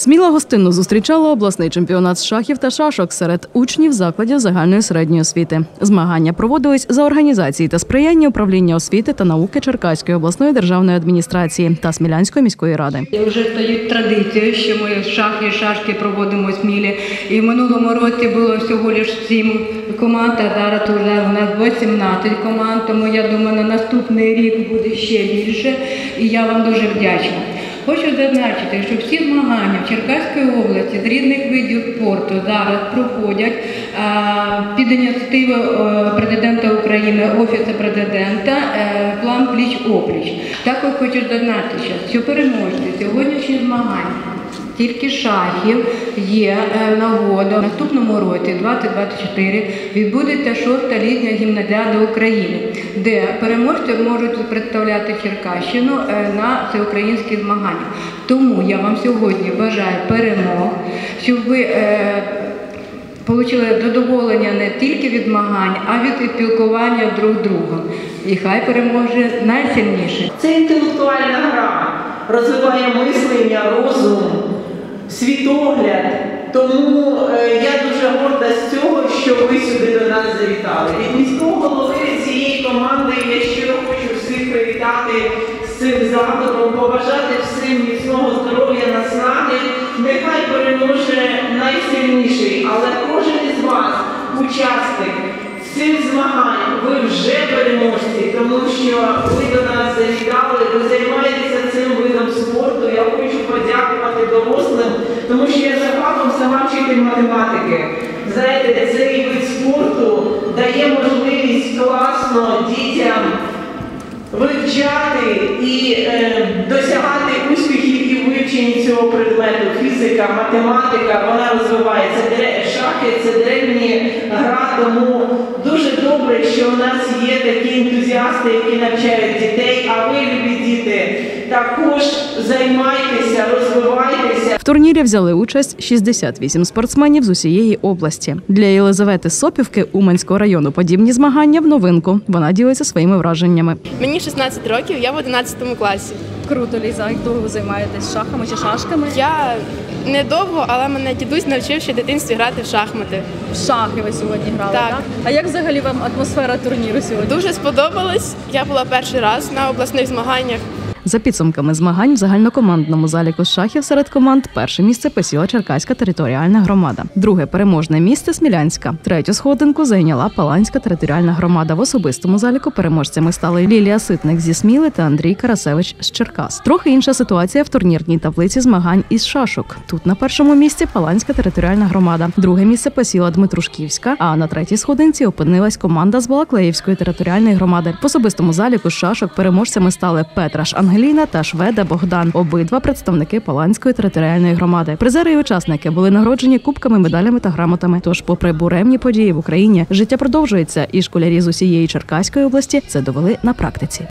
Сміла гостинно зустрічала обласний чемпіонат з шахів та шашок серед учнів закладів загальної середньої освіти. Змагання проводились за організації та сприяння управління освіти та науки Черкаської обласної державної адміністрації та Смілянської міської ради. Вже стають традицією, що ми шахи і шашки проводимо у Смілі. І в минулому році було всього лише 7 команд, а зараз вже у нас 18 команд, тому я думаю, на наступний рік буде ще більше. І я вам дуже вдячна. Хочу зазначити, що всі змагання в Черкаській області з різних видів спорту зараз проходять під ініціативою президента України, Офісу президента, план «Пліч-опліч». Також хочу зазначити, що переможці сьогоднішніх змагань тільки шахів є нагода. В наступному році, 2024, відбудеться 6-та літня гімназіада України, де переможці можуть представляти Черкащину на всеукраїнських змаганнях. Тому я вам сьогодні бажаю перемог, щоб ви отримали задоволення не тільки від змагань, а від спілкування друг з другом. І хай переможе найсильніший. Це інтелектуальна гра, розвиває мислення, розум, світогляд. Тому я дуже горда з цього, що ви сюди до нас завітали. Від міського голови цієї команди я щиро хочу всіх привітати з цим заходом, побажати всім міцного здоров'я, наснаги. Нехай переможе найсильніший, але кожен із вас, учасник цих змагань, ви вже переможці, тому що ви до нас завітали, ви займаєтеся цим видом спорту. Я хочу подякувати дорослим, тому що я за фахом сама вчитель математики. Знаєте, цей вид спорту дає можливість класно дітям вивчати і досягати успіхів і вивчення цього предмету. Фізика, математика, вона розвивається. Шахи – це древня гра, тому дуже добре, що у нас є такі ентузіасти, які навчають дітей, а ви, любі діти, також займайтеся, розвивайтеся. В турнірі взяли участь 68 спортсменів з усієї області. Для Єлизавети Сопівки Уманського району подібні змагання в новинку. Вона ділиться своїми враженнями. Мені 16 років, я в 11 класі. Круто, Ліза. Як довго ви займаєтесь шахами чи шашками? Я недовго, але мене дідусь навчив ще в дитинстві грати в шахмати. В шахи ви сьогодні грали, так? А як взагалі вам атмосфера турніру сьогодні? Дуже сподобалось. Я була перший раз на обласних змаганнях. За підсумками змагань в загальнокомандному заліку з шахів серед команд перше місце посіла Черкаська територіальна громада. Друге переможне місце – Смілянська. Третю сходинку зайняла Паланська територіальна громада. В особистому заліку переможцями стали Лілія Ситник зі Сміли та Андрій Карасевич з Черкас. Трохи інша ситуація в турнірній таблиці змагань із шашок. Тут на першому місці Паланська територіальна громада. Друге місце посіла Дмитрушківська, а на третій сходинці опинилась команда з Балаклеївської територіальної громади. В особистому заліку з шашок переможцями стали Петраш Ангеліна та Шведа Богдан, обидва представники Паланської територіальної громади. Призери і учасники були нагороджені кубками, медалями та грамотами. Тож, попри буремні події в Україні, життя продовжується, і школярі з усієї Черкаської області це довели на практиці.